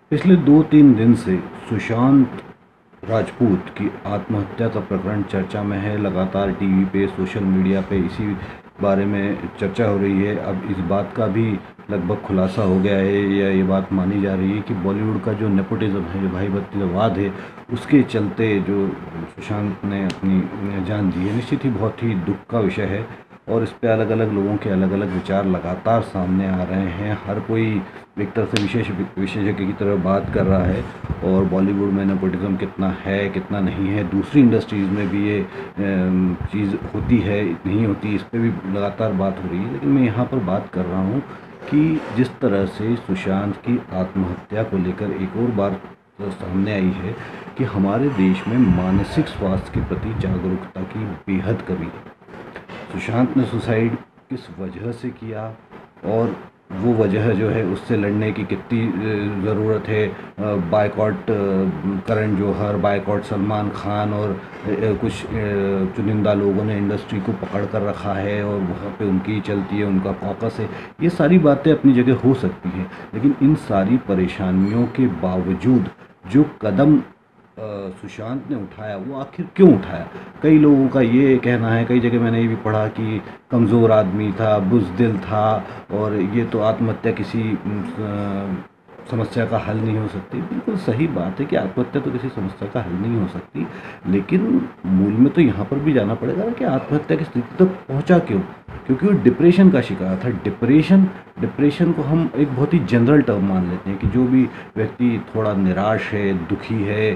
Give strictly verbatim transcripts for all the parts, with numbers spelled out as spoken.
पिछले दो तीन दिन से सुशांत राजपूत की आत्महत्या का प्रकरण चर्चा में है। लगातार टीवी पे, सोशल मीडिया पे इसी बारे में चर्चा हो रही है। अब इस बात का भी लगभग खुलासा हो गया है, या ये बात मानी जा रही है कि बॉलीवुड का जो नेपोटिज्म है, जो भाई भतीजावाद है, उसके चलते जो सुशांत ने अपनी जान दी है। निश्चित ही बहुत ही दुख का विषय है, और इस पे अलग अलग लोगों के अलग अलग विचार लगातार सामने आ रहे हैं। हर कोई एक तरह से विशेष विशेषज्ञ की तरह बात कर रहा है, और बॉलीवुड में नेपोटिज्म कितना है कितना नहीं है, दूसरी इंडस्ट्रीज़ में भी ये चीज़ होती है नहीं होती, इस पर भी लगातार बात हो रही है। लेकिन मैं यहाँ पर बात कर रहा हूँ कि जिस तरह से सुशांत की आत्महत्या को लेकर एक और बार सामने आई है कि हमारे देश में मानसिक स्वास्थ्य के प्रति जागरूकता की बेहद कमी है। सुशांत ने सुसाइड किस वजह से किया, और वो वजह जो है उससे लड़ने की कितनी ज़रूरत है। बायकॉट करण जौहर, बायकॉट सलमान खान, और कुछ चुनिंदा लोगों ने इंडस्ट्री को पकड़ कर रखा है और वहाँ पे उनकी चलती है, उनका फोकस है। ये सारी बातें अपनी जगह हो सकती हैं, लेकिन इन सारी परेशानियों के बावजूद जो कदम सुशांत ने उठाया, वो आखिर क्यों उठाया? कई लोगों का ये कहना है, कई जगह मैंने ये भी पढ़ा कि कमज़ोर आदमी था, बुज़दिल था, और ये तो आत्महत्या किसी समस्या का हल नहीं हो सकती। बिल्कुल सही बात है कि आत्महत्या तो किसी समस्या का हल नहीं हो सकती, लेकिन मूल में तो यहाँ पर भी जाना पड़ेगा कि आत्महत्या की स्थिति तक पहुँचा क्यों? क्योंकि वो डिप्रेशन का शिकार था। डिप्रेशन डिप्रेशन को हम एक बहुत ही जनरल टर्म मान लेते हैं कि जो भी व्यक्ति थोड़ा निराश है, दुखी है,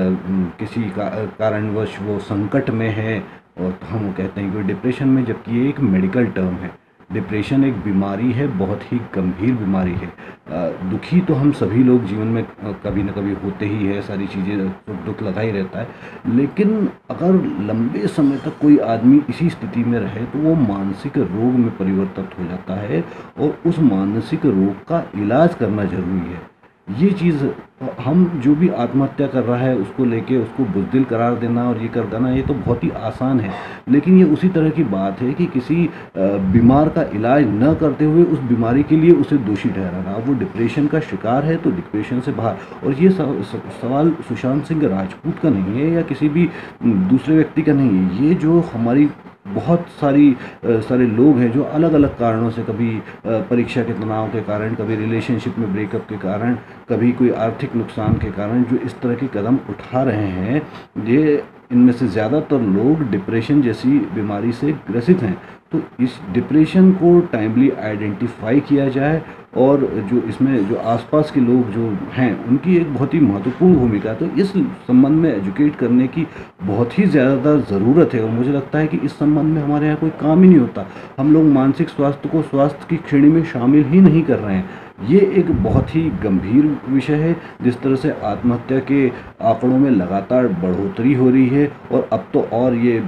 किसी का कारणवश वो संकट में है, और तो हम वो कहते हैं कि डिप्रेशन में, जबकि ये एक मेडिकल टर्म है। डिप्रेशन एक बीमारी है, बहुत ही गंभीर बीमारी है। दुखी तो हम सभी लोग जीवन में कभी न कभी होते ही है, सारी चीज़ें सुख दुख लगा ही रहता है। लेकिन अगर लंबे समय तक कोई आदमी इसी स्थिति में रहे तो वो मानसिक रोग में परिवर्तित हो जाता है, और उस मानसिक रोग का इलाज करना जरूरी है। ये चीज़ हम जो भी आत्महत्या कर रहा है उसको लेके उसको बुज़दिल करार देना और ये कर देना, ये तो बहुत ही आसान है। लेकिन ये उसी तरह की बात है कि किसी बीमार का इलाज न करते हुए उस बीमारी के लिए उसे दोषी ठहराना। अब वो डिप्रेशन का शिकार है तो डिप्रेशन से बाहर। और ये सवाल सुशांत सिंह राजपूत का नहीं है या किसी भी दूसरे व्यक्ति का नहीं है। ये जो हमारी बहुत सारी सारे लोग हैं जो अलग अलग कारणों से, कभी परीक्षा के तनाव के कारण, कभी रिलेशनशिप में ब्रेकअप के कारण, कभी कोई आर्थिक नुकसान के कारण जो इस तरह के कदम उठा रहे हैं, ये इनमें से ज़्यादातर लोग डिप्रेशन जैसी बीमारी से ग्रसित हैं। तो इस डिप्रेशन को टाइमली आइडेंटिफाई किया जाए, और जो इसमें जो आसपास के लोग जो हैं उनकी एक बहुत ही महत्वपूर्ण भूमिका है। तो इस संबंध में एजुकेट करने की बहुत ही ज़्यादा ज़रूरत है, और मुझे लगता है कि इस संबंध में हमारे यहाँ कोई काम ही नहीं होता। हम लोग मानसिक स्वास्थ्य को स्वास्थ्य की श्रेणी में शामिल ही नहीं कर रहे हैं। ये एक बहुत ही गंभीर विषय है। जिस तरह से आत्महत्या के आंकड़ों में लगातार बढ़ोतरी हो रही है, और अब तो और ये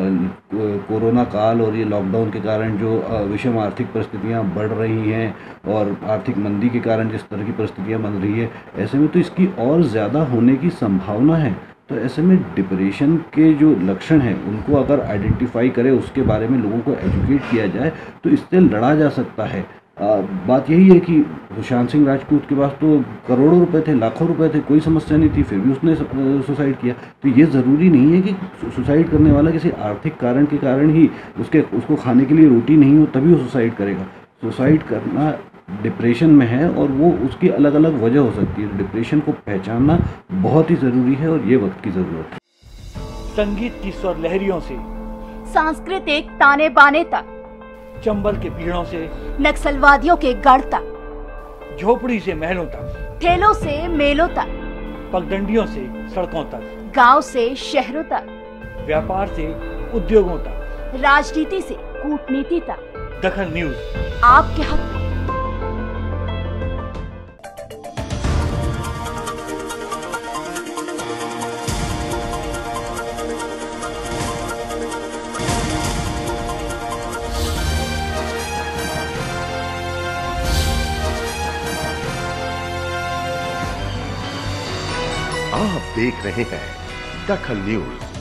कोरोना काल और ये लॉकडाउन के कारण जो विषम आर्थिक परिस्थितियां बढ़ रही हैं, और आर्थिक मंदी के कारण जिस तरह की परिस्थितियां बन रही है, ऐसे में तो इसकी और ज़्यादा होने की संभावना है। तो ऐसे में डिप्रेशन के जो लक्षण हैं उनको अगर आइडेंटिफाई करें, उसके बारे में लोगों को एजुकेट किया जाए, तो इससे लड़ा जा सकता है। आ, बात यही है कि सुशांत सिंह राजपूत के पास तो करोड़ों रुपए थे, लाखों रुपए थे, कोई समस्या नहीं थी, फिर भी उसने सुसाइड किया। तो ये ज़रूरी नहीं है कि सुसाइड करने वाला किसी आर्थिक कारण के कारण ही उसके उसको खाने के लिए रोटी नहीं हो तभी वो सुसाइड करेगा। सुसाइड करना डिप्रेशन में है, और वो उसकी अलग अलग वजह हो सकती है। डिप्रेशन को पहचानना बहुत ही ज़रूरी है, और ये वक्त की ज़रूरत है। संगीत की स्वर लहरियों से सांस्कृतिक ताने बाने तक, चंबल के पीड़ों से नक्सलवादियों के गढ़ तक, झोपड़ी से महलों तक, ठेलों से मेलों तक, पगडंडियों से सड़कों तक, गांव से शहरों तक, व्यापार से उद्योगों तक, राजनीति से कूटनीति तक, दखल न्यूज आपके हक में। आप देख रहे हैं दखल न्यूज।